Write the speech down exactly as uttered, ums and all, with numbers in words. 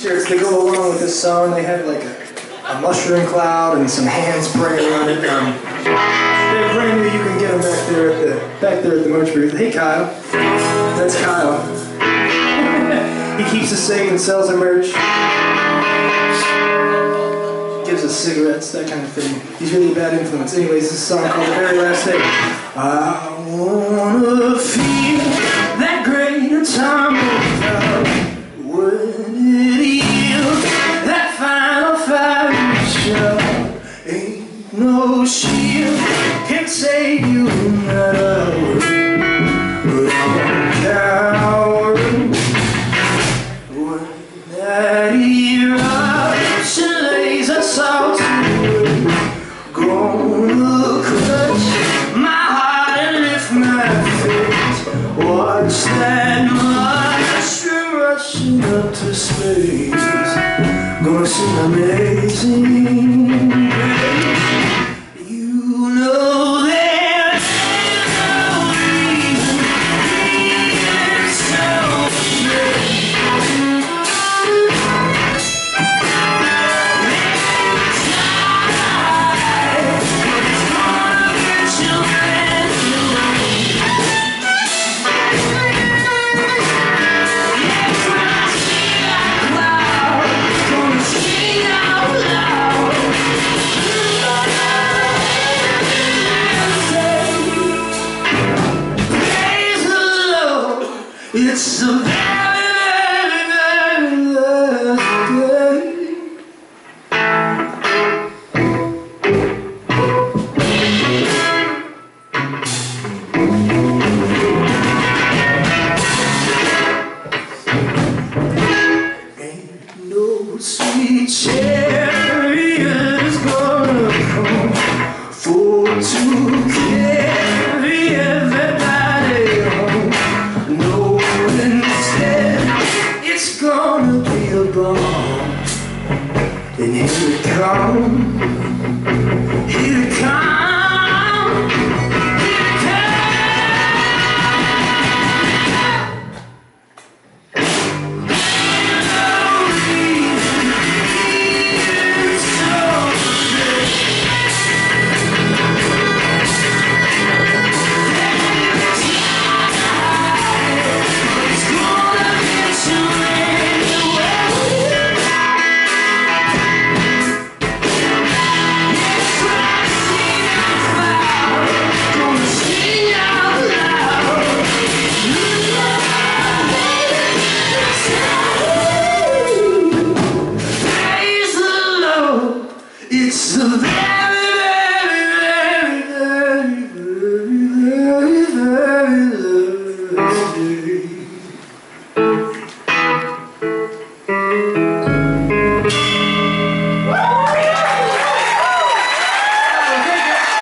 T-shirts, they go along with this song. They have like a, a mushroom cloud and some hands praying on it. Um, they're brand new. You can get them back there at the back there at the merch booth. Hey Kyle, that's Kyle. He keeps us safe and sells our merch. Gives us cigarettes, that kind of thing. He's really a bad influence. Anyways, this is a song called The Very Last Day. I wanna feel that great time of when it is that final fire show. Ain't no shield can save you in that hour. But I'm down when that eruption lays us all to it. Gonna crush my heart and lift my face. Watch that mushroom rushing up to space. Gonna sing Amazing Grace. You know there's no reason being so strange. It's a very, very, very last day. Ain't no sweet chariot gonna come for to carry everybody home. No, instead it's gonna be a bomb, and here it comes.